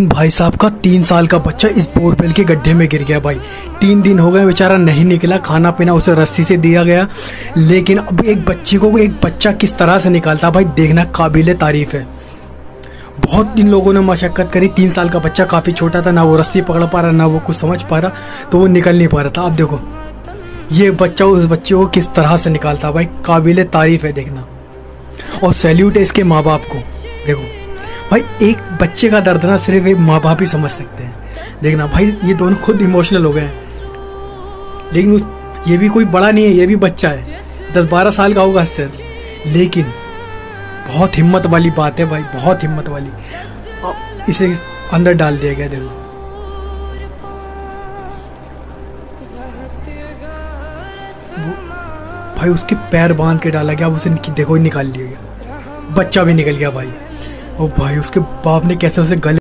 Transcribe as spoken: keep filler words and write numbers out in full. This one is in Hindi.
भाई साहब का तीन साल का बच्चा इस बोरवेल के गड्ढे में गिर गया भाई। तीन दिन हो गए बेचारा नहीं निकला, खाना पीना उसे रस्सी से दिया गया, लेकिन अब एक बच्चे को एक बच्चा किस तरह से निकालता भाई, देखना काबिले तारीफ है। बहुत इन लोगों ने मशक्क़त करी, तीन साल का बच्चा काफ़ी छोटा था, ना वो रस्सी पकड़ पा रहा ना वो कुछ समझ पा रहा, तो वो निकल नहीं पा रहा था। अब देखो ये बच्चा उस बच्चे को किस तरह से निकालता भाई, काबिले तारीफ है देखना। और सैल्यूट है इसके माँ बाप को। देखो भाई एक बच्चे का दर्द ना सिर्फ एक माँ बाप ही समझ सकते हैं। देखना भाई ये दोनों खुद इमोशनल हो गए हैं, लेकिन ये भी कोई बड़ा नहीं है, ये भी बच्चा है, दस बारह साल का होगा इससे, लेकिन बहुत हिम्मत वाली बात है भाई, बहुत हिम्मत वाली। अब इसे अंदर डाल दिया गया। देखो भाई उसके पैर बांध के डाला गया, अब उसे देखो निकाल लिया गया, बच्चा भी निकल गया भाई। ओ भाई उसके बाप ने कैसे उसे गले